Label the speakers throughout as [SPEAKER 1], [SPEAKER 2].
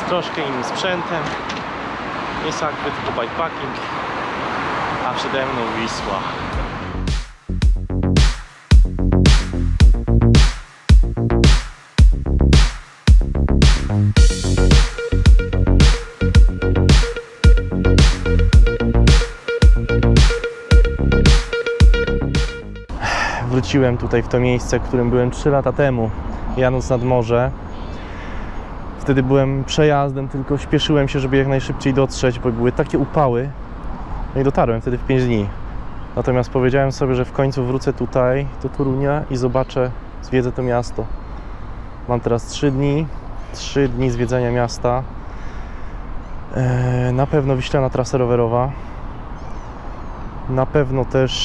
[SPEAKER 1] troszkę innym sprzętem. Nie sakwy, tylko bikepacking, a przede mną Wisła. Wróciłem tutaj w to miejsce, w którym byłem 3 lata temu, jadąc nad morze. Wtedy byłem przejazdem, tylko śpieszyłem się, żeby jak najszybciej dotrzeć, bo były takie upały. No i dotarłem wtedy w 5 dni. Natomiast powiedziałem sobie, że w końcu wrócę tutaj, do Torunia i zobaczę, zwiedzę to miasto. Mam teraz 3 dni zwiedzania miasta. Na pewno Wiślana trasa rowerowa. Na pewno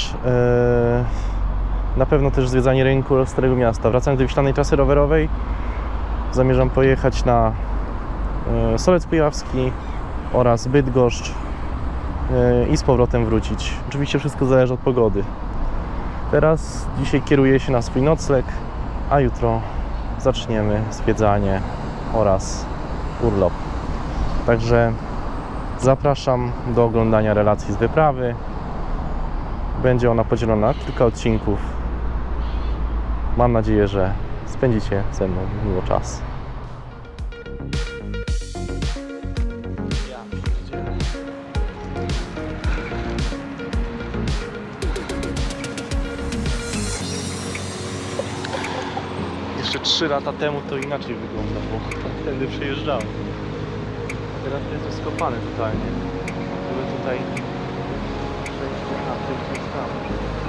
[SPEAKER 1] też zwiedzanie rynku oraz Starego Miasta. Wracając do Wiślanej trasy rowerowej, zamierzam pojechać na Solec Kujawski oraz Bydgoszcz i z powrotem wrócić. Oczywiście wszystko zależy od pogody. Dzisiaj kieruję się na swój nocleg, a jutro zaczniemy zwiedzanie oraz urlop. Także zapraszam do oglądania relacji z wyprawy. Będzie ona podzielona na kilka odcinków. Mam nadzieję, że spędzicie ze mną miło czas. Jeszcze 3 lata temu to inaczej wygląda, bo wtedy przejeżdżałem. A teraz to jest już skopane totalnie. Były tutaj przejście na tym, co tam.